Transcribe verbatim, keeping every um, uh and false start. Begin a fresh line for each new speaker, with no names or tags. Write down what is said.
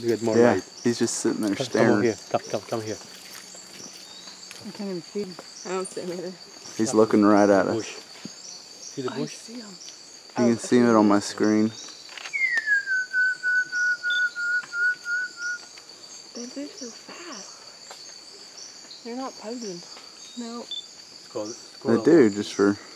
You get more
yeah,
light.
he's just sitting there
Come,
staring.
come over here. Come, come, come here.
I can't even see him. I don't see him either.
He's looking right at us.
Bush. See the bush?
I see him.
You
Oh,
can see it on my screen.
They move so fast. They're not posing. No.
It's called, it's
They
called
do, just for